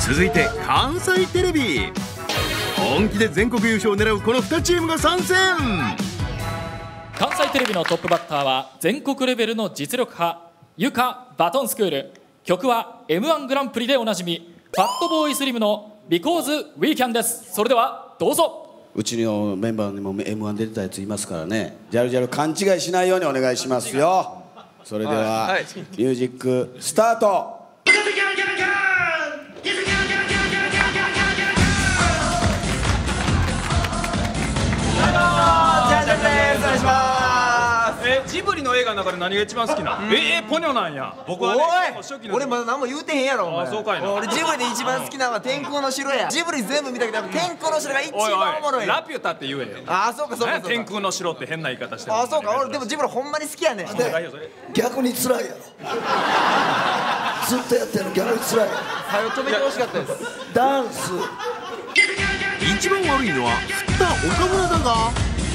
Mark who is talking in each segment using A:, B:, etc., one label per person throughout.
A: 続いて関西テレビ。本気で全国優勝を狙うこの2チームが参戦。
B: 関西テレビのトップバッターは全国レベルの実力派、ゆかバトンスクール。曲は M1 グランプリでおなじみ、ファットボーイスリムの Because We Can です。それではどうぞ。
C: うちのメンバーにも M1 出てたやついますからね、ジャルジャル勘違いしないようにお願いしますよ。それでは、ミュージックスタート。
D: ジブリの映画の中で何が一番好きな？ポニョなんや。僕はね、
E: 俺まだ何も言うてへんやろ。
D: あ、そうかいな。
E: 俺ジブリで一番好きなのは天空の城や。ジブリ全部見たけど天空の城が一番おもろい。
D: ラピュタって言えよ。
E: あ、そうかそうか。
D: 天空の城って変な言い方してる。
E: あ、そうか。俺でもジブリほんまに好きやねん。
F: 逆に辛いやろ。ずっとやってるの逆に辛い。
E: はよ止めてほしかったです。
F: ダンス
A: 一番悪いのは振った岡村だが、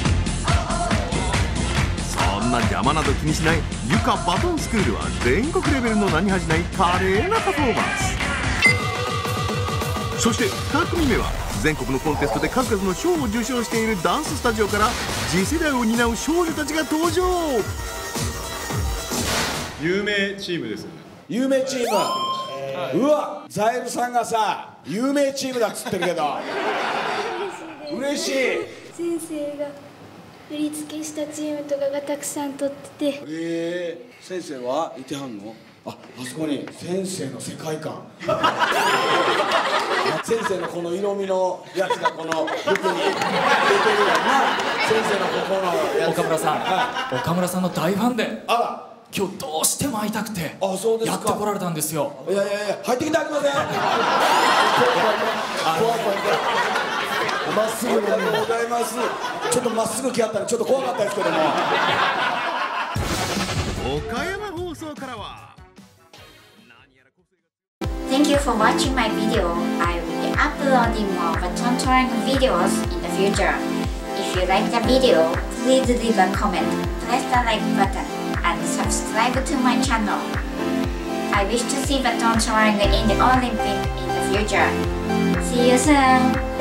A: そんな邪魔など気にしないゆかバトンスクールは全国レベルの名に恥じない華麗なパフォーマンス。そして2組目は全国のコンテストで数々の賞を受賞しているダンススタジオから次世代を担う少女たちが登場。
D: 有名チームです。
C: 有名チーム、うわ、ザエルさんがさ有名チームだっつってるけど嬉しい。
G: 先生が振り付けしたチームとかがたくさん撮ってて。
C: 先生はいてはんの？あそこに先生の世界観先生のこの色味のやつがこの服に出てるよな。先生のここのやつ。
B: 岡村さん、岡村さんの大ファンで、
C: あら
B: 今日どうしても会いたくてやってこられたんですよ。
C: いやいやいや、入ってきてありません。怖い。まっすぐでございます。ちょっとまっすぐ来はったらちょっと怖かったですけども。
A: 岡山放送からは。
H: Thank you for watching my video. I will be uploading more baton twirling videos in the future. If you like the video, please leave a comment, press the like button, and subscribe to my channel. I wish to see baton twirling in the Olympic in the future. See you soon!